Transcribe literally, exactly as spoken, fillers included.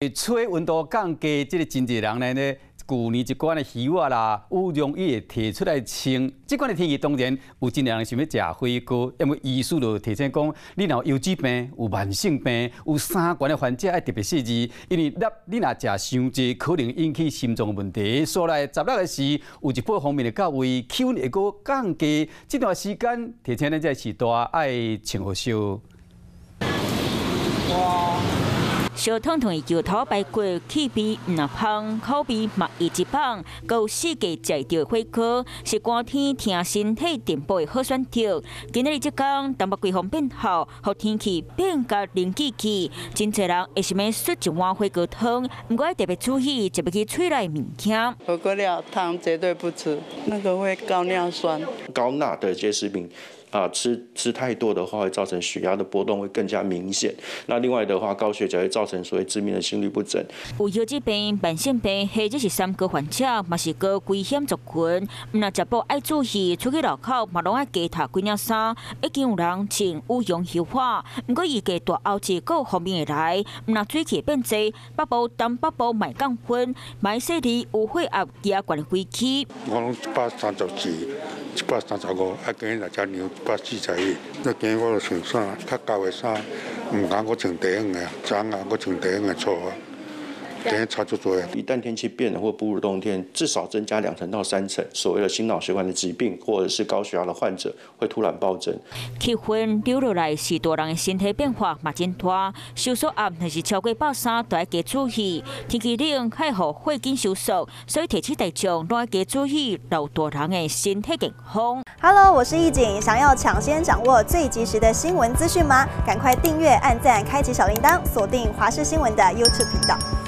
吹温度降低，这个真侪人呢呢，旧年一罐的鱼啊啦，有容易提出来清。这款的天气当然有真侪人想要食火锅，因为医师就提醒讲，你若有脂病、有慢性病、有三高的患者要特别细致，因为若你若食伤济，可能引起心脏问题。所来十六个时，有一部方面的到位，气温会阁降低。这段时间提醒咱在时大爱穿好烧。 哇！烧烫烫的油头排骨，气味唔那香，口味嘛一级棒。有四季食到火锅，是寒天听身体电波的好选择。今日这天东北季风变好，和天气变甲冷气气，真侪人会想要涮一碗火锅汤，不过要特别注意，食不起嘴内物件。 火锅料汤绝对不吃，那个会高尿酸。 高钠的这些食品。 啊，吃吃太多的话，会造成血压的波动会更加明显。那另外的话，高血钾会造成所谓致命的心律不整。 有腰疾病、慢性病或者是三高患者，嘛是个危险族群。唔那食饱爱注意，出去路口嘛拢爱加套几领衫。已经有人穿羽绒袖化，不过伊个大后节个方面会来，唔那水气变济，北部东北部卖降温，买细里有血压加悬飞起。 我拢一百三十四。 一百三十五，啊，今日来只牛一百四十一。那今日我就穿衫，较厚的衫，唔敢我穿低样的，脏啊，我穿低样的错啊。今日差足多。 一旦天气变冷或步入冬天，至少增加两成到三成，所谓的心脑血管的疾病或者是高血压的患者会突然暴增。 气温流落来是大人的身体变化嘛真大，收缩压若是超过百三，都要加注意。天气冷，还互血紧收缩，所以提起大众都要加注意老大人的身体健康。 Hello， 我是易景，想要抢先掌握最及时的新闻资讯吗？赶快订阅、按赞、开启小铃铛，锁定华视新闻的 YouTube 频道。